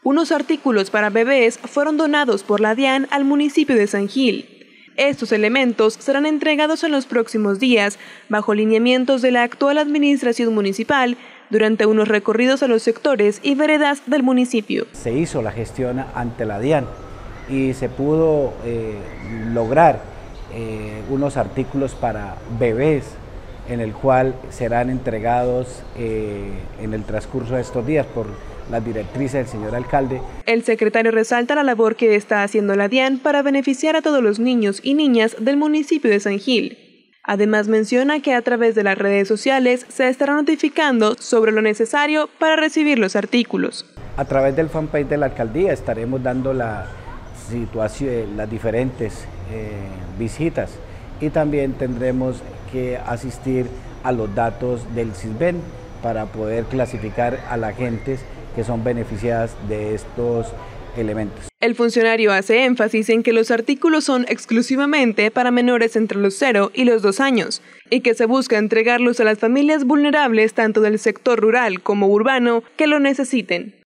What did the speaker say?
Unos artículos para bebés fueron donados por la DIAN al municipio de San Gil. Estos elementos serán entregados en los próximos días, bajo lineamientos de la actual administración municipal, durante unos recorridos a los sectores y veredas del municipio. Se hizo la gestión ante la DIAN y se pudo lograr unos artículos para bebés, en el cual serán entregados en el transcurso de estos días por las directrices del señor alcalde. El secretario resalta la labor que está haciendo la DIAN para beneficiar a todos los niños y niñas del municipio de San Gil. Además menciona que a través de las redes sociales se estará notificando sobre lo necesario para recibir los artículos. A través del fanpage de la alcaldía estaremos dando la situación, las diferentes visitas, y también tendremos que asistir a los datos del SISBEN para poder clasificar a las gentes que son beneficiadas de estos elementos. El funcionario hace énfasis en que los artículos son exclusivamente para menores entre los 0 y los 2 años y que se busca entregarlos a las familias vulnerables tanto del sector rural como urbano que lo necesiten.